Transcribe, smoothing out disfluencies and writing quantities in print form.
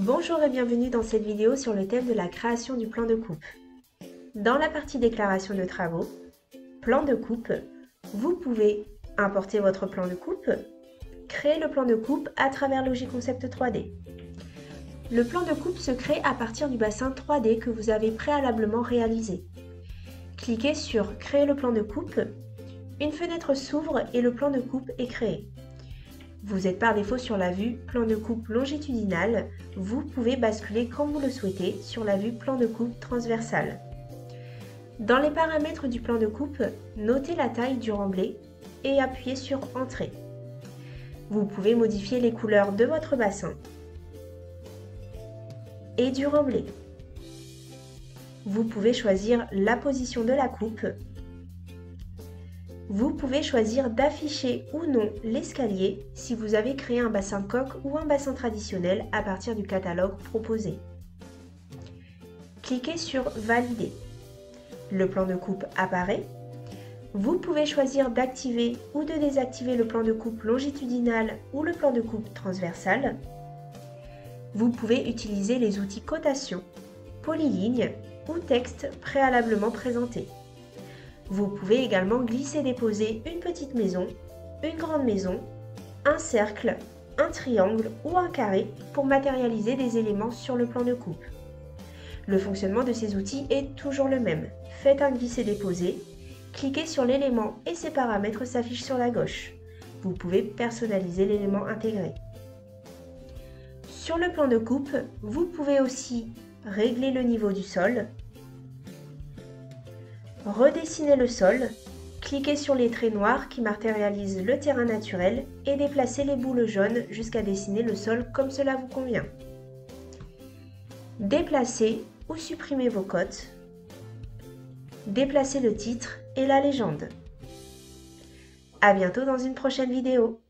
Bonjour et bienvenue dans cette vidéo sur le thème de la création du plan de coupe. Dans la partie déclaration de travaux, plan de coupe, vous pouvez importer votre plan de coupe, créer le plan de coupe à travers Logiconcept 3D. Le plan de coupe se crée à partir du bassin 3D que vous avez préalablement réalisé. Cliquez sur Créer le plan de coupe, une fenêtre s'ouvre et le plan de coupe est créé. Vous êtes par défaut sur la vue plan de coupe longitudinal, vous pouvez basculer quand vous le souhaitez sur la vue plan de coupe transversale. Dans les paramètres du plan de coupe, notez la taille du remblai et appuyez sur Entrée. Vous pouvez modifier les couleurs de votre bassin et du remblai. Vous pouvez choisir la position de la coupe. Vous pouvez choisir d'afficher ou non l'escalier si vous avez créé un bassin coque ou un bassin traditionnel à partir du catalogue proposé. Cliquez sur Valider. Le plan de coupe apparaît. Vous pouvez choisir d'activer ou de désactiver le plan de coupe longitudinal ou le plan de coupe transversal. Vous pouvez utiliser les outils cotation, polyligne ou texte préalablement présentés. Vous pouvez également glisser-déposer une petite maison, une grande maison, un cercle, un triangle ou un carré pour matérialiser des éléments sur le plan de coupe. Le fonctionnement de ces outils est toujours le même. Faites un glisser-déposer, cliquez sur l'élément et ses paramètres s'affichent sur la gauche. Vous pouvez personnaliser l'élément intégré. Sur le plan de coupe, vous pouvez aussi régler le niveau du sol, redessiner le sol, cliquez sur les traits noirs qui matérialisent le terrain naturel et déplacez les boules jaunes jusqu'à dessiner le sol comme cela vous convient. Déplacez ou supprimez vos cotes. Déplacez le titre et la légende. À bientôt dans une prochaine vidéo.